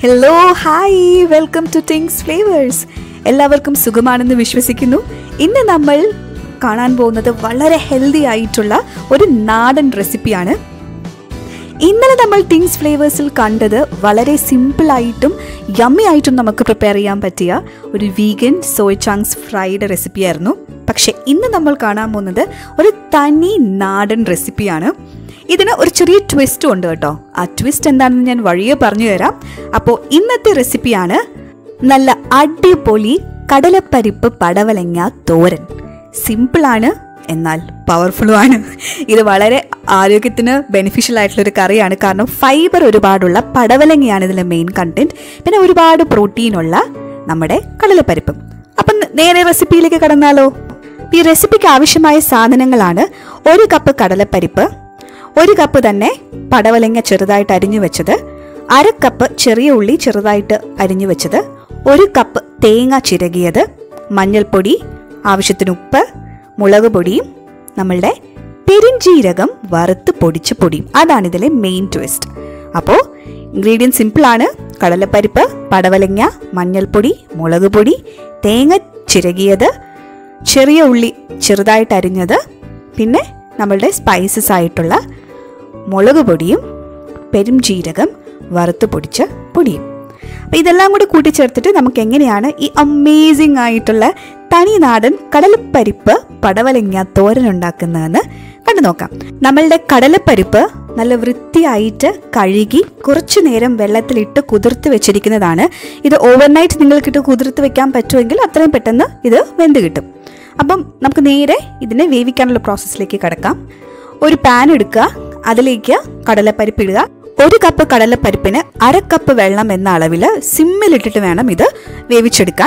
Hello, hi, welcome to Tinks Flavors. എല്ലാവർക്കും സുഖമാണെന്ന് വിശ്വസിക്കുന്നു. ഇന്ന് നമ്മൾ കാണാൻ പോകുന്നത് വളരെ ഹെൽത്തി ആയിട്ടുള്ള ഒരു നാടൻ റെസിപ്പിയാണ്. ഇന്നലെ നമ്മൾ Tinks Flavorsൽ കണ്ടത് വളരെ സിമ്പിൾ ആയിട്ടും യമ്മി ആയിട്ടും നമുക്ക് പ്രിപ്പയർ ചെയ്യാൻ പറ്റിയ ഒരു വീഗൻ സോയ് ചങ്ക്സ് ഫ്രൈഡ് റെസിപ്പിയായിരുന്നു. പക്ഷേ ഇന്ന് നമ്മൾ കാണാൻ പോകുന്നത് ഒരു തനി നാടൻ റെസിപ്പിയാണ്. ഇതിന് ഒരു ചെറിയ ട്വിസ്റ്റും ഉണ്ട് കേട്ടോ. ആ ട്വിസ്റ്റ് എന്താണെന്ന് ഞാൻ വഴിയെ പറഞ്ഞു തരാം. അപ്പോൾ ഇന്നത്തെ റെസിപ്പിയാണ് നല്ല അടിപൊളി കടലപ്പരിപ്പ് പടവലങ്ങ തോരൻ. സിമ്പിളാണ്, എന്നാൽ പവർഫുള്ളും ആണ്. ഇത് വളരെ ആരോഗ്യത്തിന് ബെനിഫിഷ്യൽ ആയിട്ടുള്ളൊരു കറിയാണ്. കാരണം ഫൈബർ ഒരുപാടുള്ള പടവലങ്ങയാണ് ഇതിലെ മെയിൻ കണ്ടന്റ്. പിന്നെ ഒരുപാട് പ്രോട്ടീനുള്ള നമ്മുടെ കടലപ്പരിപ്പും. അപ്പം നേരെ റെസിപ്പിയിലേക്ക് കടന്നാലോ. ഈ റെസിപ്പിക്ക് ആവശ്യമായ സാധനങ്ങളാണ്: 1 കപ്പ് കടലപ്പരിപ്പ്, 1 കപ്പ് തന്നെ പടവലങ്ങ ചെറുതായിട്ട് അരിഞ്ഞു വെച്ചത്, 1/2 കപ്പ് ചെറിയ ഉള്ളി ചെറുതായിട്ട് അരിഞ്ഞു വെച്ചത്, 1 കപ്പ് തേങ്ങ ചിരകിയത്, മഞ്ഞൾപ്പൊടി, ആവശ്യത്തിന് ഉപ്പ്, മുളക് പൊടിയും നമ്മളുടെ പെരിഞ്ജീരകം വറുത്ത് പൊടിച്ച പൊടിയും. അതാണ് ഇതിലെ മെയിൻ ട്വിസ്റ്റ്. അപ്പോൾ ഇൻഗ്രീഡിയൻറ്റ് സിമ്പിളാണ്: കടലപ്പരിപ്പ്, പടവലങ്ങ, മഞ്ഞൾപ്പൊടി, മുളക് പൊടി, തേങ്ങ ചിരകിയത്, ചെറിയ ഉള്ളി ചെറുതായിട്ട് അരിഞ്ഞത്, പിന്നെ നമ്മളുടെ സ്പൈസസ് ആയിട്ടുള്ള മുളക് പൊടിയും പെരുംജീരകം വറുത്ത് പൊടിച്ച പൊടിയും. അപ്പോൾ ഇതെല്ലാം കൂടി കൂട്ടിച്ചേർത്തിട്ട് നമുക്ക് എങ്ങനെയാണ് ഈ അമേസിംഗ് ആയിട്ടുള്ള തനി നാടൻ കടലപ്പരിപ്പ് പടവലങ്ങ തോരൻ ഉണ്ടാക്കുന്നതെന്ന് കണ്ടു നോക്കാം. നമ്മളുടെ കടലപ്പരിപ്പ് നല്ല വൃത്തിയായിട്ട് കഴുകി കുറച്ചു നേരം വെള്ളത്തിലിട്ട് കുതിർത്ത് വെച്ചിരിക്കുന്നതാണ്. ഇത് ഓവർനൈറ്റ് നിങ്ങൾക്കിട്ട് കുതിർത്ത് വെക്കാൻ പറ്റുമെങ്കിൽ അത്രയും പെട്ടെന്ന് ഇത് വെന്ത് കിട്ടും. അപ്പം നമുക്ക് നേരെ ഇതിനെ വേവിക്കാനുള്ള പ്രോസസ്സിലേക്ക് കടക്കാം. ഒരു പാൻ എടുക്കുക, അതിലേക്ക് കടലപ്പരിപ്പ് ഇടുക. 1 കപ്പ് കടലപ്പരിപ്പിന് 1/2 കപ്പ് വെള്ളം എന്ന അളവിൽ സിമ്മിലിട്ടിട്ട് വേണം ഇത് വേവിച്ചെടുക്കാൻ.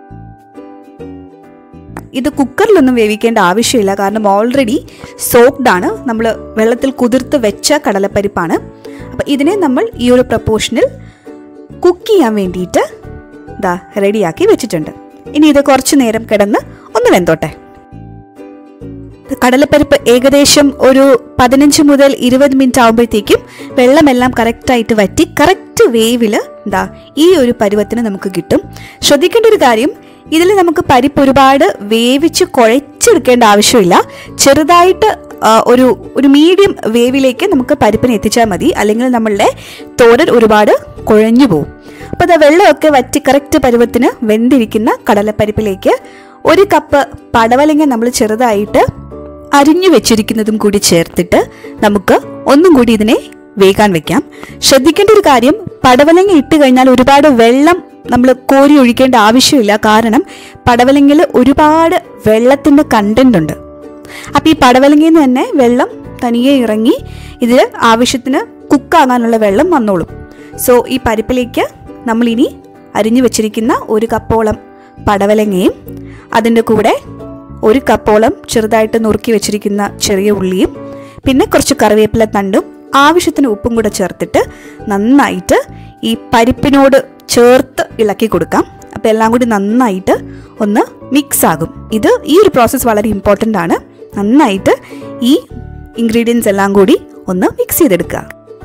ഇത് കുക്കറിലൊന്നും വേവിക്കേണ്ട ആവശ്യമില്ല, കാരണം ഓൾറെഡി സോക്ഡ് ആണ്. നമ്മൾ വെള്ളത്തിൽ കുതിർത്ത് വെച്ച കടലപ്പരിപ്പാണ്. അപ്പം ഇതിനെ നമ്മൾ ഈ ഒരു പ്രപ്പോർഷനിൽ കുക്ക് ചെയ്യാൻ വേണ്ടിയിട്ട് റെഡിയാക്കി വെച്ചിട്ടുണ്ട്. ഇനി ഇത് കുറച്ച് നേരം കിടന്ന് ഒന്ന് വെന്തോട്ടെ. കടലപ്പരിപ്പ് ഏകദേശം ഒരു 15 മുതൽ 20 മിനിറ്റ് ആകുമ്പോഴത്തേക്കും വെള്ളമെല്ലാം കറക്റ്റായിട്ട് വറ്റി കറക്റ്റ് വേവിൽ ഈ ഒരു പരുവത്തിന് നമുക്ക് കിട്ടും. ശ്രദ്ധിക്കേണ്ട ഒരു കാര്യം, ഇതിൽ നമുക്ക് പരിപ്പ് ഒരുപാട് വേവിച്ച് കുഴച്ചെടുക്കേണ്ട ആവശ്യമില്ല. ചെറുതായിട്ട് ഒരു മീഡിയം വേവിലേക്ക് നമുക്ക് പരിപ്പിനെ എത്തിച്ചാൽ മതി, അല്ലെങ്കിൽ നമ്മളുടെ തോരൻ ഒരുപാട് കുഴഞ്ഞു പോകും. അപ്പോൾ അത് വെള്ളമൊക്കെ വറ്റി കറക്റ്റ് പരുവത്തിന് വെന്തിരിക്കുന്ന കടലപ്പരിപ്പിലേക്ക് 1 കപ്പ് പടവലങ്ങ നമ്മൾ ചെറുതായിട്ട് അരിഞ്ഞു വെച്ചിരിക്കുന്നതും കൂടി ചേർത്തിട്ട് നമുക്ക് ഒന്നും കൂടി ഇതിനെ വേകാൻ വെക്കാം. ശ്രദ്ധിക്കേണ്ട ഒരു കാര്യം, പടവലങ്ങ ഇട്ട് കഴിഞ്ഞാൽ ഒരുപാട് വെള്ളം നമ്മൾ കോരി ഒഴിക്കേണ്ട ആവശ്യമില്ല. കാരണം പടവലങ്ങയിൽ ഒരുപാട് വെള്ളത്തിൻ്റെ കണ്ടന്റ് ഉണ്ട്. അപ്പം ഈ പടവലങ്ങയിൽ നിന്ന് തന്നെ വെള്ളം തനിയെ ഇറങ്ങി ഇതിൽ ആവശ്യത്തിന് കുക്കാകാനുള്ള വെള്ളം വന്നോളും. സോ ഈ പരിപ്പിലേക്ക് നമ്മളിനി അരിഞ്ഞു വെച്ചിരിക്കുന്ന 1 കപ്പോളം പടവലങ്ങയും അതിൻ്റെ കൂടെ 1 കപ്പോളം ചെറുതായിട്ട് നുറുക്കി വെച്ചിരിക്കുന്ന ചെറിയ ഉള്ളിയും പിന്നെ കുറച്ച് കറിവേപ്പില തണ്ടും ആവശ്യത്തിന് ഉപ്പും കൂടെ ചേർത്തിട്ട് നന്നായിട്ട് ഈ പരിപ്പിനോട് ചേർത്ത് ഇളക്കി കൊടുക്കാം. അപ്പോൾ എല്ലാം കൂടി നന്നായിട്ട് ഒന്ന് മിക്സ് ആകും. ഈ ഒരു പ്രോസസ്സ് വളരെ ഇമ്പോർട്ടൻ്റ് ആണ്. നന്നായിട്ട് ഈ ഇൻഗ്രീഡിയൻസ് എല്ലാം കൂടി ഒന്ന് മിക്സ് ചെയ്തെടുക്കുക.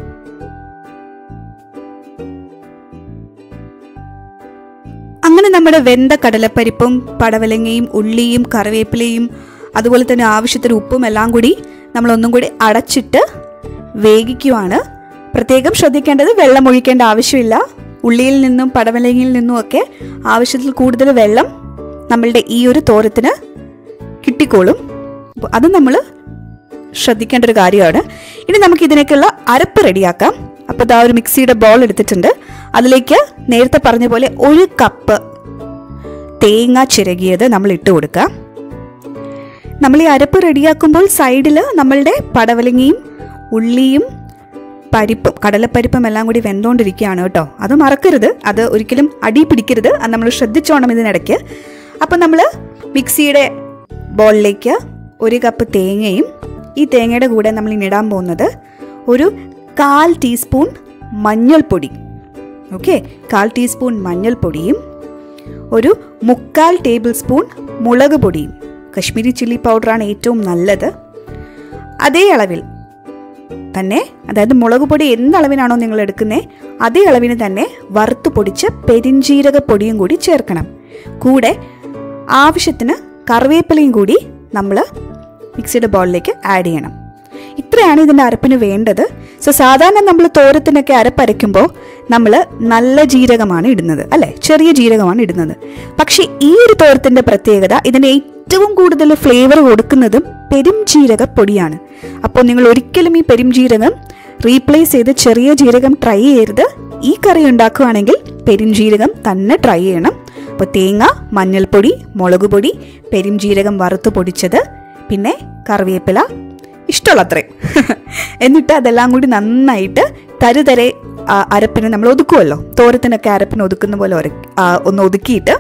അങ്ങനെ നമ്മുടെ വെന്ത കടലപ്പരിപ്പും പടവലങ്ങയും ഉള്ളിയും കറിവേപ്പിലയും അതുപോലെ തന്നെ ആവശ്യത്തിന് ഉപ്പും എല്ലാം കൂടി നമ്മളൊന്നും കൂടി അടച്ചിട്ട് വേവിക്കുവാണ്. പ്രത്യേകം ശ്രദ്ധിക്കേണ്ടത്, വെള്ളം ഒഴിക്കേണ്ട ആവശ്യമില്ല. ഉള്ളിയിൽ നിന്നും പടവലങ്ങയിൽ നിന്നും ഒക്കെ ആവശ്യത്തിൽ കൂടുതൽ വെള്ളം നമ്മളുടെ ഈ ഒരു തോരത്തിന് കിട്ടിക്കോളും. അപ്പോൾ അത് നമ്മൾ ശ്രദ്ധിക്കേണ്ട ഒരു കാര്യമാണ്. ഇനി നമുക്ക് ഇതിനേക്കുള്ള അരപ്പ് റെഡിയാക്കാം. അപ്പോൾ ഒരു മിക്സിയുടെ ബോൾ എടുത്തിട്ടുണ്ട്. അതിലേക്ക് നേരത്തെ പറഞ്ഞ പോലെ 1 കപ്പ് തേങ്ങ ചിരകിയത് നമ്മൾ ഇട്ട് കൊടുക്കുക. നമ്മൾ ഈ അരപ്പ് റെഡിയാക്കുമ്പോൾ സൈഡിൽ നമ്മളുടെ പടവലങ്ങയും ഉള്ളിയും പരിപ്പും കടലപ്പരിപ്പും എല്ലാം കൂടി വെന്തോണ്ടിരിക്കുകയാണ് കേട്ടോ. അത് മറക്കരുത്, അത് ഒരിക്കലും അടി പിടിക്കരുത്. അത് നമ്മൾ ശ്രദ്ധിച്ചോണം ഇതിനിടയ്ക്ക്. അപ്പം നമ്മൾ മിക്സിയുടെ ബോളിലേക്ക് 1 കപ്പ് തേങ്ങയും ഈ തേങ്ങയുടെ കൂടെ നമ്മൾ ഇനി ഇടാൻ പോകുന്നത് ഒരു 1/4 ടീസ്പൂൺ മഞ്ഞൾപ്പൊടി. ഓക്കെ, 1/4 ടീസ്പൂൺ മഞ്ഞൾപ്പൊടിയും ഒരു 3/4 ടേബിൾ സ്പൂൺ മുളക് പൊടിയും. കശ്മീരി ചില്ലി പൗഡറാണ് ഏറ്റവും നല്ലത്. അതേ അളവിൽ തന്നെ, അതായത് മുളക് പൊടി എന്ത് അളവിനാണോ നിങ്ങൾ എടുക്കുന്നത് അതേ അളവിന് തന്നെ വറുത്ത് പൊടിച്ച പെരിഞ്ജീരക പൊടിയും കൂടി ചേർക്കണം. കൂടെ ആവശ്യത്തിന് കറിവേപ്പിലയും കൂടി നമ്മൾ മിക്സിയുടെ ബൗളിലേക്ക് ആഡ് ചെയ്യണം. ഇത്രയാണ് ഇതിൻ്റെ അരപ്പിന് വേണ്ടത്. സോ സാധാരണ നമ്മൾ തോരത്തിനൊക്കെ അരപ്പരയ്ക്കുമ്പോൾ നമ്മൾ നല്ല ജീരകമാണ് ഇടുന്നത്, അല്ലേ, ചെറിയ ജീരകമാണ് ഇടുന്നത്. പക്ഷേ ഈ ഒരു തോരത്തിൻ്റെ പ്രത്യേകത, ഇതിന് ഏറ്റവും കൂടുതൽ ഫ്ലേവർ കൊടുക്കുന്നതും പെരുംജീരക പൊടിയാണ്. അപ്പോൾ നിങ്ങൾ ഒരിക്കലും ഈ പെരുംജീരകം റീപ്ലേസ് ചെയ്ത് ചെറിയ ജീരകം ട്രൈ ചെയ്യരുത്. ഈ കറി ഉണ്ടാക്കുകയാണെങ്കിൽ പെരുംജീരകം തന്നെ ട്രൈ ചെയ്യണം. അപ്പോൾ തേങ്ങ, മഞ്ഞൾപ്പൊടി, മുളക് പൊടി, പെരുംജീരകം വറുത്ത് പൊടിച്ചത്, പിന്നെ കറിവേപ്പില, ഇഷ്ടമുള്ളത്രയും എന്നിട്ട് അതെല്ലാം കൂടി നന്നായിട്ട് തരുതരെ അരപ്പിന് നമ്മൾ ഒതുക്കുമല്ലോ, തോരത്തിനൊക്കെ അരപ്പിന് ഒതുക്കുന്ന പോലെ ഒന്ന് ഒതുക്കിയിട്ട്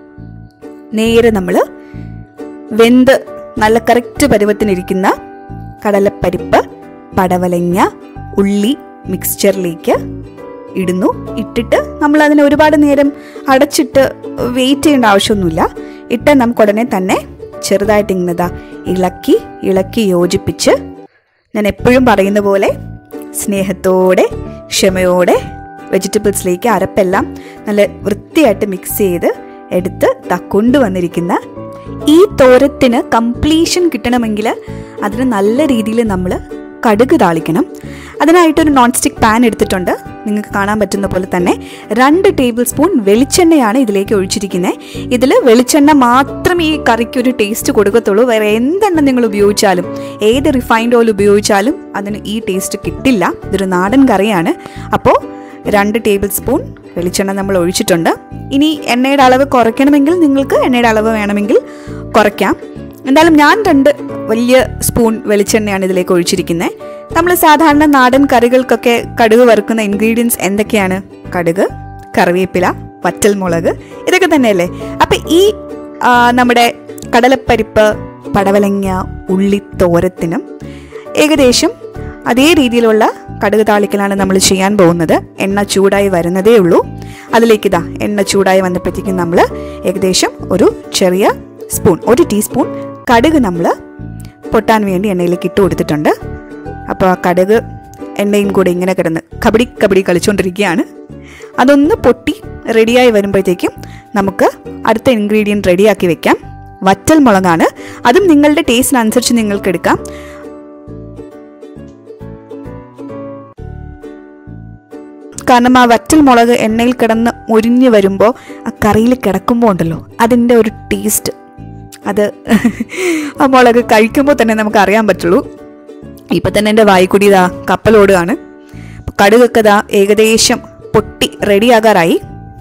നേരെ നമ്മൾ വെന്ത് നല്ല കറക്റ്റ് പരുവത്തിനിരിക്കുന്ന കടലപ്പരിപ്പ്, പടവലങ്ങ, ഉള്ളി മിക്സ്ചറിലേക്ക് ഇടുന്നു. ഇട്ടിട്ട് നമ്മൾ അതിനെ ഒരുപാട് നേരം അടച്ചിട്ട് വെയിറ്റ് ചെയ്യേണ്ട ആവശ്യമൊന്നുമില്ല. ഇട്ട് നമുക്ക് ഉടനെ തന്നെ ചെറുതായിട്ട് ഇങ്ങനെ ഇളക്കി യോജിപ്പിച്ച്, ഞാൻ എപ്പോഴും പറയുന്ന പോലെ സ്നേഹത്തോടെ ക്ഷമയോടെ വെജിറ്റബിൾസിലേക്ക് അരപ്പെല്ലാം നല്ല വൃത്തിയായിട്ട് മിക്സ് ചെയ്ത് എടുത്ത് കൊണ്ടുവന്നിരിക്കുന്ന ഈ തോരത്തിന് കംപ്ലീഷൻ കിട്ടണമെങ്കിൽ അതിന് നല്ല രീതിയിൽ നമ്മൾ കടുക് താളിക്കണം. അതിനായിട്ടൊരു നോൺ സ്റ്റിക്ക് പാൻ എടുത്തിട്ടുണ്ട്. നിങ്ങൾക്ക് കാണാൻ പറ്റുന്ന പോലെ തന്നെ 2 ടേബിൾ സ്പൂൺ വെളിച്ചെണ്ണയാണ് ഇതിലേക്ക് ഒഴിച്ചിരിക്കുന്നത്. ഇതിൽ വെളിച്ചെണ്ണ മാത്രം ഈ കറിക്കൊരു ടേസ്റ്റ് കൊടുക്കത്തുള്ളൂ. വേറെ എന്തെണ്ണ നിങ്ങൾ ഉപയോഗിച്ചാലും, ഏത് റിഫൈൻഡ് ഓയിൽ ഉപയോഗിച്ചാലും അതിന് ഈ ടേസ്റ്റ് കിട്ടില്ല. ഇതൊരു നാടൻ കറിയാണ്. അപ്പോൾ 2 ടേബിൾ സ്പൂൺ വെളിച്ചെണ്ണ നമ്മൾ ഒഴിച്ചിട്ടുണ്ട്. ഇനി എണ്ണയുടെ അളവ് കുറയ്ക്കണമെങ്കിൽ നിങ്ങൾക്ക് എണ്ണയുടെ അളവ് വേണമെങ്കിൽ കുറയ്ക്കാം. എന്തായാലും ഞാൻ 2 വലിയ സ്പൂൺ വെളിച്ചെണ്ണയാണ് ഇതിലേക്ക് ഒഴിച്ചിരിക്കുന്നത്. നമ്മൾ സാധാരണ നാടൻ കറികൾക്കൊക്കെ കടുക് വറുക്കുന്ന ഇൻഗ്രീഡിയൻസ് എന്തൊക്കെയാണ്? കടുക്, കറിവേപ്പില, വറ്റൽമുളക്, ഇതൊക്കെ തന്നെയല്ലേ. അപ്പം ഈ നമ്മുടെ കടലപ്പരിപ്പ്, പടവലങ്ങ, ഉള്ളി തോരത്തിനും ഏകദേശം അതേ രീതിയിലുള്ള കടുക് താളിക്കലാണ് നമ്മൾ ചെയ്യാൻ പോകുന്നത്. എണ്ണ ചൂടായി വരുന്നതേ ഉള്ളൂ. അതിലേക്ക് എണ്ണ ചൂടായി വന്നപ്പോഴത്തേക്കും നമ്മൾ ഏകദേശം ഒരു ചെറിയ സ്പൂൺ, 1 ടീസ്പൂൺ കടുക് നമ്മൾ പൊട്ടാൻ വേണ്ടി എണ്ണയിലേക്ക് ഇട്ട് കൊടുത്തിട്ടുണ്ട്. അപ്പോൾ ആ കടുക് എണ്ണയും കൂടെ ഇങ്ങനെ കിടന്ന് കബഡി കളിച്ചുകൊണ്ടിരിക്കുകയാണ്. അതൊന്ന് പൊട്ടി റെഡിയായി വരുമ്പോഴത്തേക്കും നമുക്ക് അടുത്ത ഇൻഗ്രീഡിയൻറ്റ് റെഡിയാക്കി വെക്കാം. വറ്റൽ മുളകാണ്. അതും നിങ്ങളുടെ ടേസ്റ്റിനനുസരിച്ച് നിങ്ങൾക്ക് എടുക്കാം. കാരണം ആ വറ്റൽ മുളക് എണ്ണയിൽ കിടന്ന് മുരിഞ്ഞ് വരുമ്പോൾ ആ കറിയിൽ കിടക്കുമ്പോൾ ഉണ്ടല്ലോ അതിൻ്റെ ഒരു ടേസ്റ്റ്, അത് ആ മുളക് കഴിക്കുമ്പോൾ തന്നെ നമുക്ക് അറിയാൻ പറ്റുള്ളൂ. ഇപ്പം തന്നെ എൻ്റെ വായിക്കുടി കപ്പലോടുകയാണ്. കടുകൊക്കെ ഏകദേശം പൊട്ടി റെഡിയാകാറായി.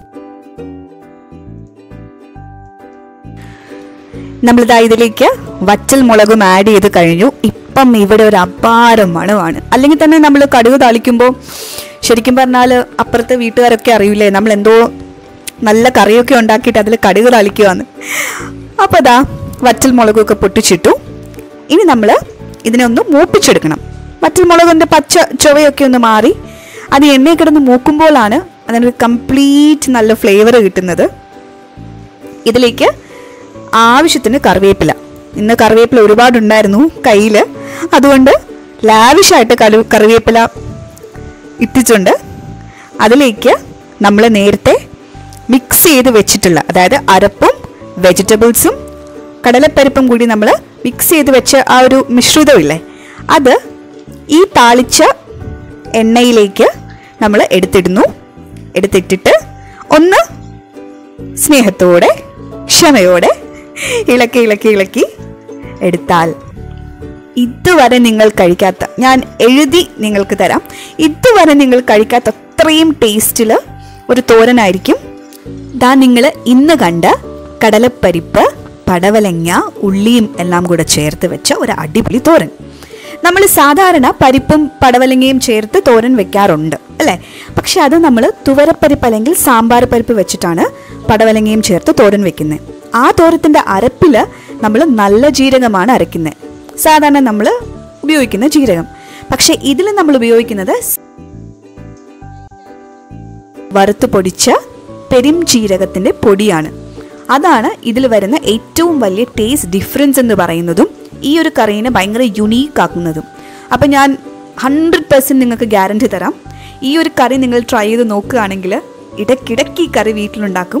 ഇതിലേക്ക് വറ്റൽ മുളകും ആഡ് ചെയ്ത് കഴിഞ്ഞു. ഇപ്പം ഇവിടെ ഒരു അപാര മണമാണ്. അല്ലെങ്കിൽ തന്നെ നമ്മൾ കടുക് താളിക്കുമ്പോൾ ശരിക്കും പറഞ്ഞാൽ അപ്പുറത്തെ വീട്ടുകാരൊക്കെ അറിയില്ലേ നമ്മൾ എന്തോ നല്ല കറിയൊക്കെ ഉണ്ടാക്കിയിട്ട് അതിൽ കടുക് താളിക്കുവാന്ന്. അപ്പോൾ വറ്റൽ മുളകൊക്കെ പൊട്ടിച്ചിട്ടു. ഇനി നമ്മൾ ഇതിനെ ഒന്ന് മൂപ്പിച്ചെടുക്കണം. വറ്റൽ മുളകിൻ്റെ പച്ച ചുവയൊക്കെ ഒന്ന് മാറി അത് എണ്ണയിൽ കിടന്ന് മൂക്കുമ്പോഴാണ് അതിനൊരു കംപ്ലീറ്റ് നല്ല ഫ്ലേവർ കിട്ടുന്നത്. ഇതിലേക്ക് ആവശ്യത്തിന് കറിവേപ്പില. ഇന്ന് കറിവേപ്പില ഒരുപാടുണ്ടായിരുന്നു കയ്യിൽ, അതുകൊണ്ട് ലാവിഷായിട്ട് കറിവേപ്പില ഇട്ടിട്ടുണ്ട്. അതിലേക്ക് നമ്മൾ നേരത്തെ മിക്സ് ചെയ്ത് വെച്ചിട്ടുള്ള, അതായത് അരപ്പും വെജിറ്റബിൾസും കടലപ്പരിപ്പും കൂടി നമ്മൾ മിക്സ് ചെയ്ത് വെച്ച ആ ഒരു മിശ്രിതമില്ലേ, അത് ഈ താളിച്ച എണ്ണയിലേക്ക് നമ്മൾ എടുത്തിട്ടിട്ട് ഒന്ന് സ്നേഹത്തോടെ ക്ഷമയോടെ ഇളക്കി എടുത്താൽ ഇതുവരെ നിങ്ങൾ കഴിക്കാത്ത, ഞാൻ എഴുതി നിങ്ങൾക്ക് തരാം, ഇതുവരെ നിങ്ങൾ കഴിക്കാത്ത അത്രയും ടേസ്റ്റിൽ ഒരു തോരനായിരിക്കും നിങ്ങൾ ഇന്ന് കണ്ട കടലപ്പരിപ്പ്, പടവലങ്ങ, ഉള്ളിയും എല്ലാം കൂടെ ചേർത്ത് വെച്ച ഒരു അടിപൊളി തോരൻ. നമ്മൾ സാധാരണ പരിപ്പും പടവലങ്ങയും ചേർത്ത് തോരൻ വെക്കാറുണ്ട് അല്ലേ? പക്ഷെ അത് നമ്മൾ തുവരപ്പരിപ്പ് അല്ലെങ്കിൽ സാമ്പാർ പരിപ്പ് വെച്ചിട്ടാണ് പടവലങ്ങയും ചേർത്ത് തോരൻ വെക്കുന്നത്. ആ തോരത്തിൻ്റെ അരപ്പിൽ നമ്മൾ നല്ല ജീരകമാണ് അരയ്ക്കുന്നത്, സാധാരണ നമ്മൾ ഉപയോഗിക്കുന്ന ജീരകം. പക്ഷെ ഇതിൽ നമ്മൾ ഉപയോഗിക്കുന്നത് വറുത്ത് പൊടിച്ച പെരുംജീരകത്തിൻ്റെ പൊടിയാണ്. അതാണ് ഇതിൽ വരുന്ന ഏറ്റവും വലിയ ടേസ്റ്റ് ഡിഫറൻസ് എന്ന് പറയുന്നതും ഈ ഒരു കറീനെ ഭയങ്കര യുണീക്ക് ആക്കുന്നതും. അപ്പം ഞാൻ 100% നിങ്ങൾക്ക് ഗ്യാരണ്ടി തരാം. ഈ ഒരു കറി നിങ്ങൾ ട്രൈ ചെയ്ത് നോക്കുകയാണെങ്കിൽ ഇടയ്ക്കിടയ്ക്ക് ഈ കറി വീട്ടിലുണ്ടാക്കും.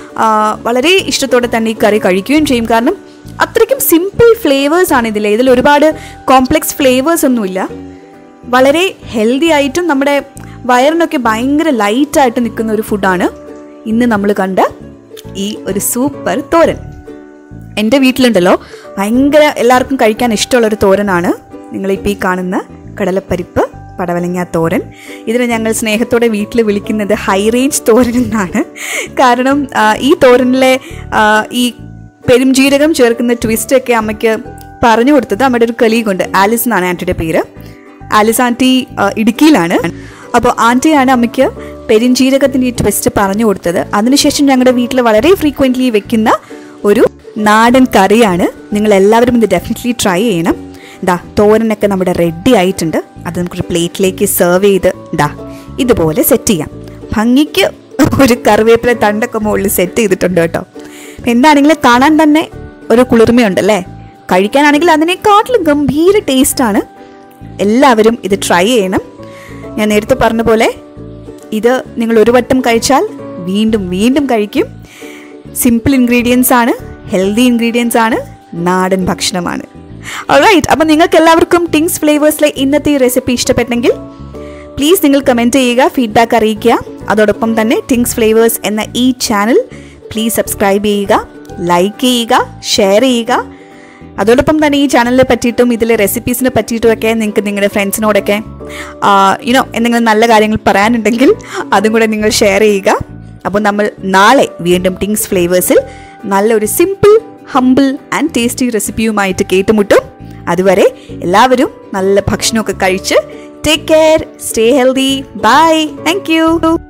വളരെ ഇഷ്ടത്തോടെ തന്നെ ഈ കറി കഴിക്കുകയും ചെയ്യും. കാരണം അത്രയ്ക്കും സിമ്പിൾ ഫ്ലേവേഴ്സാണ് ഇതിൽ ഒരുപാട് കോംപ്ലെക്സ് ഫ്ലേവേഴ്സ് ഒന്നുമില്ല. വളരെ ഹെൽത്തി ആയിട്ടും നമ്മുടെ വയറിനൊക്കെ ഭയങ്കര ലൈറ്റായിട്ട് നിൽക്കുന്ന ഒരു ഫുഡാണ് ഇന്ന് നമ്മൾ കണ്ട ഈ ഒരു സൂപ്പർ തോരൻ. എൻ്റെ വീട്ടിലുണ്ടല്ലോ ഭയങ്കര എല്ലാവർക്കും കഴിക്കാൻ ഇഷ്ടമുള്ളൊരു തോരനാണ് നിങ്ങളിപ്പോൾ ഈ കാണുന്ന കടലപ്പരിപ്പ് പടവലങ്ങ തോരൻ. ഇതിനെ ഞങ്ങൾ സ്നേഹത്തോടെ വീട്ടിൽ വിളിക്കുന്നത് ഹൈ റേഞ്ച് തോരൻ എന്നാണ്. കാരണം ഈ തോരനിലെ ഈ പെരുംജീരകം ചേർക്കുന്ന ട്വിസ്റ്റൊക്കെ അമ്മയ്ക്ക് പറഞ്ഞു കൊടുത്തത് അമ്മയുടെ ഒരു കലീഗുണ്ട്, ആലിസ് എന്നാണ് ആൻറ്റിയുടെ പേര്. ആലിസ് ആൻറ്റി ഇടുക്കിയിലാണ്. അപ്പോൾ ആൻറ്റിയാണ് അമ്മയ്ക്ക് പെരുംജീരകത്തിൻ്റെ ഈ ട്വിസ്റ്റ് പറഞ്ഞു കൊടുത്തത്. അതിനുശേഷം ഞങ്ങളുടെ വീട്ടിൽ വളരെ ഫ്രീക്വൻ്റ്ലി വെക്കുന്ന ഒരു നാടൻ കറിയാണ്. നിങ്ങളെല്ലാവരും ഇത് ഡെഫിനറ്റ്ലി ട്രൈ ചെയ്യണം. തോരനൊക്കെ നമ്മുടെ റെഡി ആയിട്ടുണ്ട്. അത് നമുക്കൊരു പ്ലേറ്റിലേക്ക് സെർവ് ചെയ്ത് ഇതുപോലെ സെറ്റ് ചെയ്യാം. ഭംഗിക്ക് ഒരു കറിവേപ്പില തണ്ടൊക്കെ മുകളിൽ സെറ്റ് ചെയ്തിട്ടുണ്ട് കേട്ടോ. എന്താണെങ്കിലും കാണാൻ തന്നെ ഒരു കുളിർമയുണ്ടല്ലേ. കഴിക്കാനാണെങ്കിൽ അതിനേക്കാട്ടിലും ഗംഭീര ടേസ്റ്റാണ്. എല്ലാവരും ഇത് ട്രൈ ചെയ്യണം. ഞാൻ നേരത്തെ പറഞ്ഞ പോലെ ഇത് നിങ്ങൾ ഒരു വട്ടം കഴിച്ചാൽ വീണ്ടും വീണ്ടും കഴിക്കും. സിമ്പിൾ ഇൻഗ്രീഡിയൻസ് ആണ്, ഹെൽത്തി ഇൻഗ്രീഡിയൻസ് ആണ്, നാടൻ ഭക്ഷണമാണ്. ഓൾറൈറ്റ്, അപ്പോൾ നിങ്ങൾക്ക് എല്ലാവർക്കും ടിങ്സ് ഫ്ലേവേഴ്സിലെ ഇന്നത്തെ ഈ റെസിപ്പി ഇഷ്ടപ്പെട്ടെങ്കിൽ പ്ലീസ് നിങ്ങൾ കമൻറ്റ് ചെയ്യുക, ഫീഡ്ബാക്ക് അറിയിക്കുക. അതോടൊപ്പം തന്നെ ടിങ്സ് ഫ്ലേവേഴ്സ് എന്ന ഈ ചാനൽ പ്ലീസ് സബ്സ്ക്രൈബ് ചെയ്യുക, ലൈക്ക് ചെയ്യുക, ഷെയർ ചെയ്യുക. അതോടൊപ്പം തന്നെ ഈ ചാനലിനെ പറ്റിയിട്ടും ഇതിലെ റെസിപ്പീസിനെ പറ്റിയിട്ടുമൊക്കെ നിങ്ങൾക്ക് നിങ്ങളുടെ ഫ്രണ്ട്സിനോടൊക്കെ എന്തെങ്കിലും നല്ല കാര്യങ്ങൾ പറയാനുണ്ടെങ്കിൽ അതും കൂടെ നിങ്ങൾ ഷെയർ ചെയ്യുക. അപ്പോൾ നമ്മൾ നാളെ വീണ്ടും ടിങ്സ് ഫ്ലേവേഴ്സിൽ നല്ലൊരു സിമ്പിൾ, ഹംബിൾ ആൻഡ് ടേസ്റ്റി റെസിപ്പിയുമായിട്ട് കേട്ടുമുട്ടും. അതുവരെ എല്ലാവരും നല്ല ഭക്ഷണമൊക്കെ കഴിച്ച് take care, stay healthy, bye, thank U.